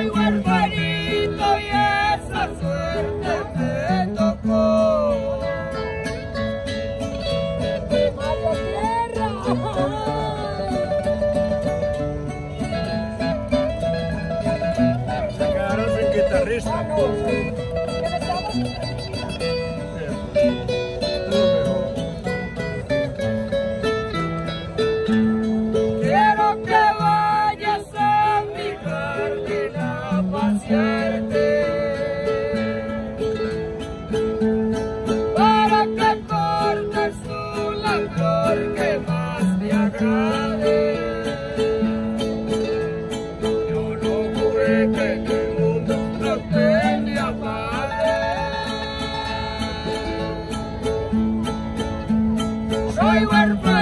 soy huerfanito y esa suerte me tocó. ¡Mario Tierra! Se quedaron sin guitarrista. Quiero que vayas a mi jardín a pasearte, para que cortes tú la flor que más te agrade. Yo no juré que en el mundo no tenía madre. Soy huérfano.